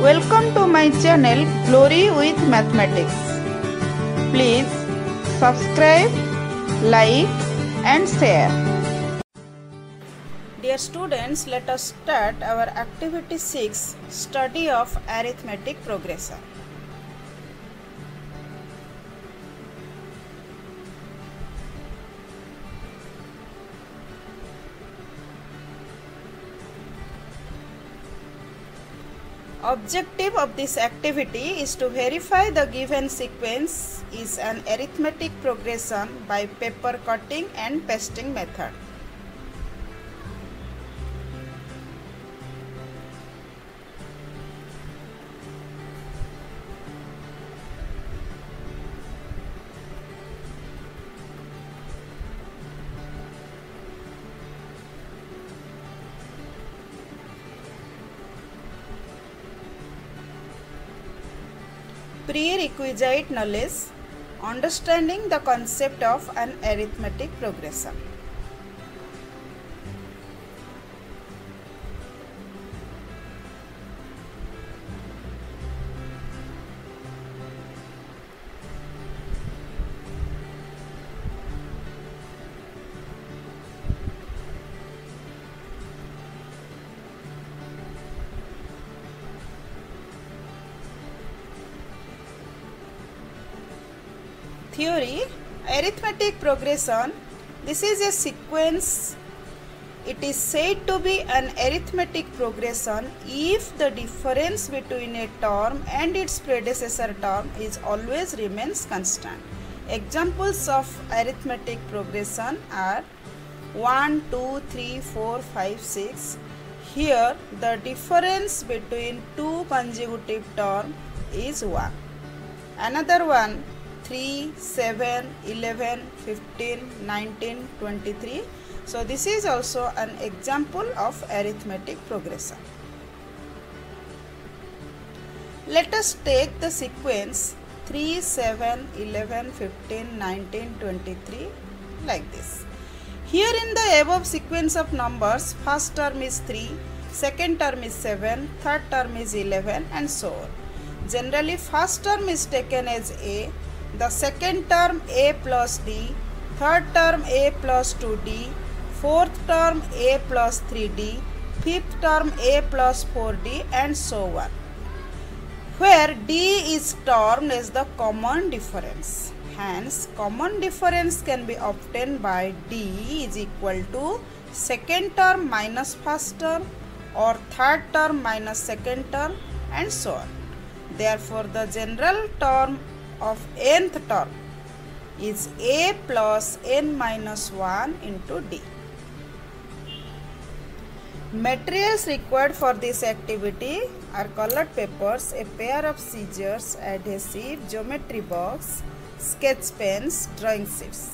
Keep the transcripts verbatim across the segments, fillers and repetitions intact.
Welcome to my channel Glory with Mathematics. Please subscribe, like and share. Dear students, let us start our activity six, study of arithmetic progression. Objective of this activity is to verify the given sequence is an arithmetic progression by paper cutting and pasting method. Prerequisite knowledge: understanding the concept of an arithmetic progression. Theory: arithmetic progression. This is a sequence. It is said to be an arithmetic progression if the difference between a term and its predecessor term is always remains constant. Examples of arithmetic progression are one, two, three, four, five, six. Here the difference between two consecutive terms is one. Another one, three, seven, eleven, fifteen, nineteen, twenty-three. So this is also an example of arithmetic progression. Let us take the sequence three, seven, eleven, fifteen, nineteen, twenty-three like this. Here in the above sequence of numbers, first term is three, second term is seven, third term is eleven and so on. Generally first term is taken as A, the second term A plus D, third term A plus two D, fourth term A plus three D, fifth term A plus four D and so on, where D is termed as the common difference. Hence, common difference can be obtained by D is equal to second term minus first term or third term minus second term and so on. Therefore, the general term of nth term is A plus n minus one into D. Materials required for this activity are colored papers, a pair of scissors, adhesive, geometry box, sketch pens, drawing sheets.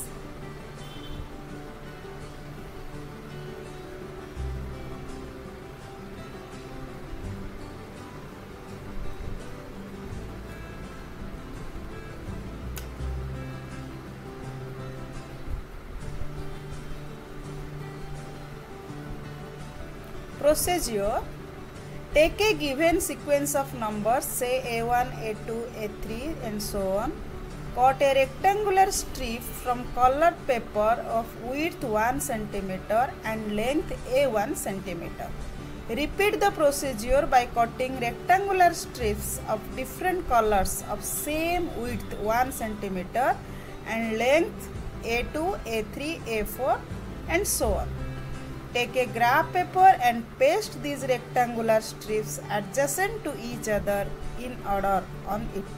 Procedure: take a given sequence of numbers, say A one, A two, A three and so on. Cut a rectangular strip from colored paper of width one centimeter and length A one centimeter. Repeat the procedure by cutting rectangular strips of different colors of same width one centimeter and length A two, A three, A four and so on. Take a graph paper and paste these rectangular strips adjacent to each other in order on it.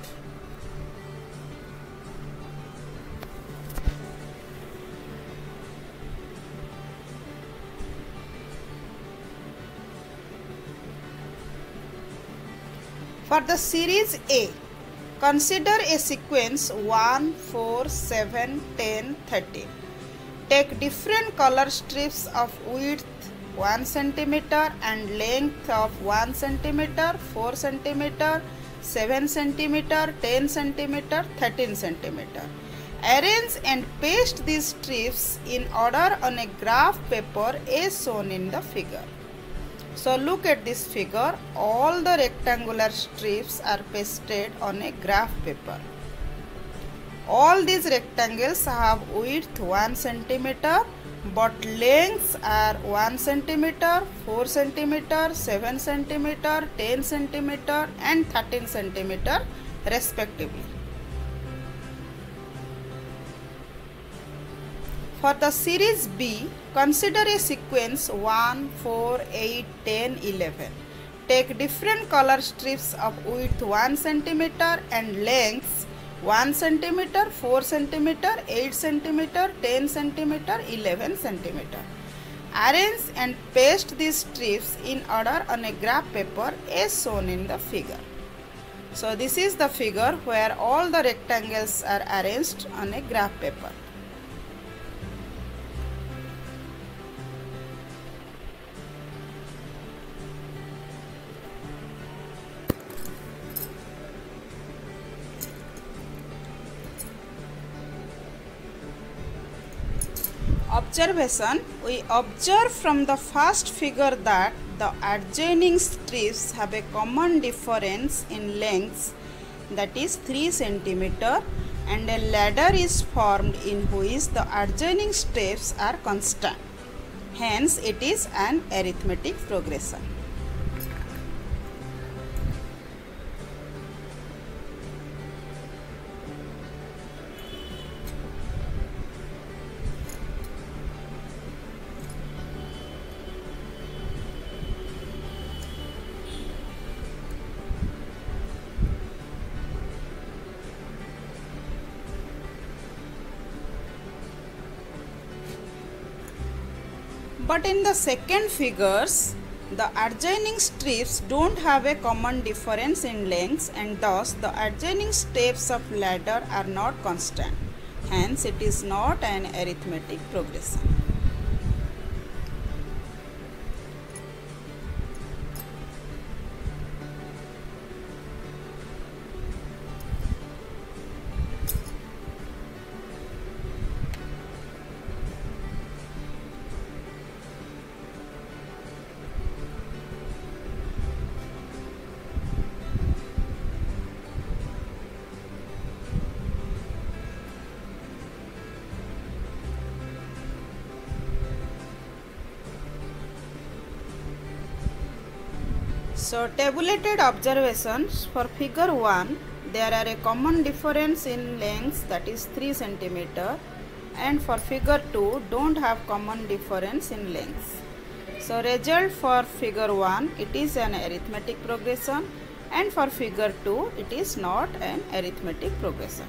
For the series A, consider a sequence one, four, seven, ten, thirteen. Take different color strips of width one centimeter and length of one centimeter, four centimeter, seven centimeter, ten centimeter, thirteen centimeter. Arrange and paste these strips in order on a graph paper as shown in the figure. So look at this figure. All the rectangular strips are pasted on a graph paper. All these rectangles have width one centimeter, but lengths are one centimeter, four centimeter, seven centimeter, ten centimeter and thirteen centimeter respectively. For the series B, consider a sequence one, four, eight, ten, eleven. Take different color strips of width one centimeter and lengths one centimeter, four centimeter, eight centimeter, ten centimeter, eleven centimeter. Arrange and paste these strips in order on a graph paper as shown in the figure. So this is the figure where all the rectangles are arranged on a graph paper. Observation: we observe from the first figure that the adjoining strips have a common difference in lengths, that is three centimeters, and a ladder is formed in which the adjoining strips are constant. Hence, it is an arithmetic progression. But in the second figures, the adjoining strips don't have a common difference in lengths, and thus the adjoining steps of ladder are not constant. Hence, it is not an arithmetic progression. So tabulated observations for figure one, there are a common difference in lengths, that is three centimeters, and for figure two don't have common difference in lengths. So result for figure one, it is an arithmetic progression, and for figure two it is not an arithmetic progression.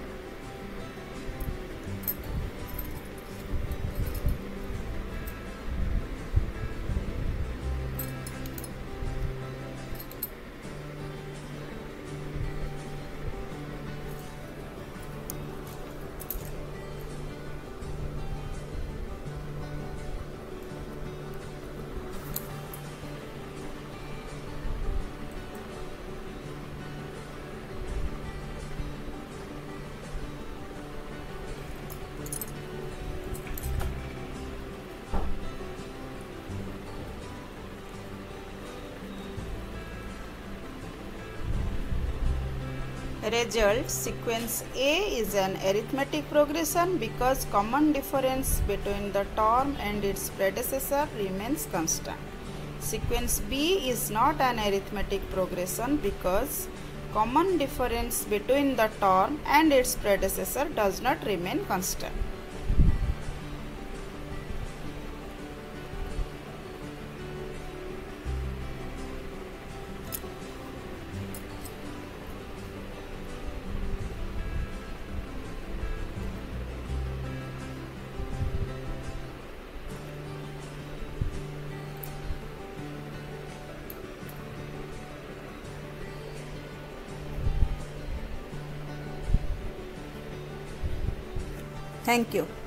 Result: sequence A is an arithmetic progression because common difference between the term and its predecessor remains constant. Sequence B is not an arithmetic progression because common difference between the term and its predecessor does not remain constant. Thank you.